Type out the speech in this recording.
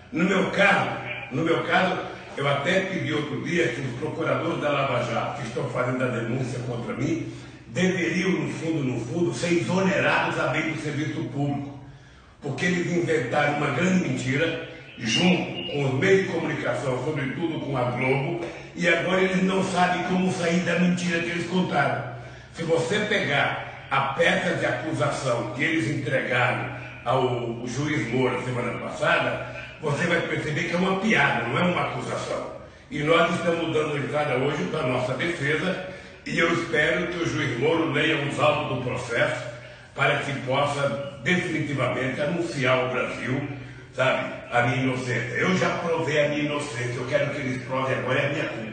No meu caso, eu até pedi outro dia que os procuradores da Lava Jato, que estão fazendo a denúncia contra mim, deveriam, no fundo, ser exonerados a bem do serviço público, porque eles inventaram uma grande mentira, junto com os meios de comunicação, sobretudo com a Globo, e agora eles não sabem como sair da mentira que eles contaram. Se você pegar a peça de acusação que eles entregaram ao juiz Moura semana passada, você vai perceber que é uma piada, não é uma acusação. E nós estamos dando entrada hoje para a nossa defesa, e eu espero que o juiz Moura leia os autos do processo para que possa definitivamente anunciar ao Brasil, sabe, a minha inocência. Eu já provei a minha inocência, eu quero que eles provem agora a minha culpa.